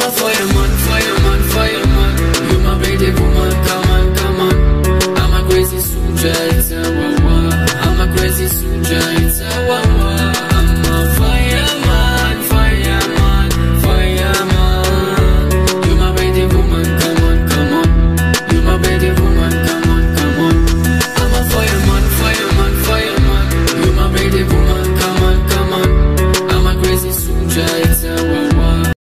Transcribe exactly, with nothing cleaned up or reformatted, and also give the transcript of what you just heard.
a fireman, fireman, fireman. You my pretty woman, come on, come on. I'm a crazy soldier, it's a wah wah. I'm a crazy soldier, it's a wah wah.